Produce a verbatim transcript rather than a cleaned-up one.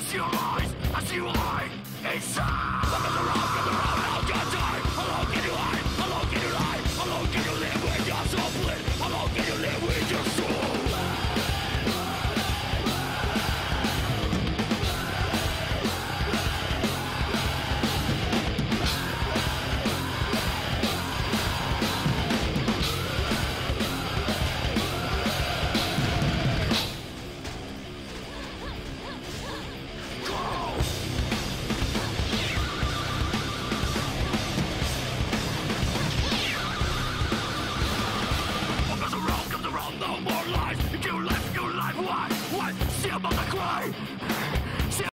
Face your eyes as you lie inside. Look at the road, get the road, how can you die? How long can you hide? How long can you lie? How long can you live with your soul split? How long can you live with your soul? No more lies. You live your life. What? What? See about the cry.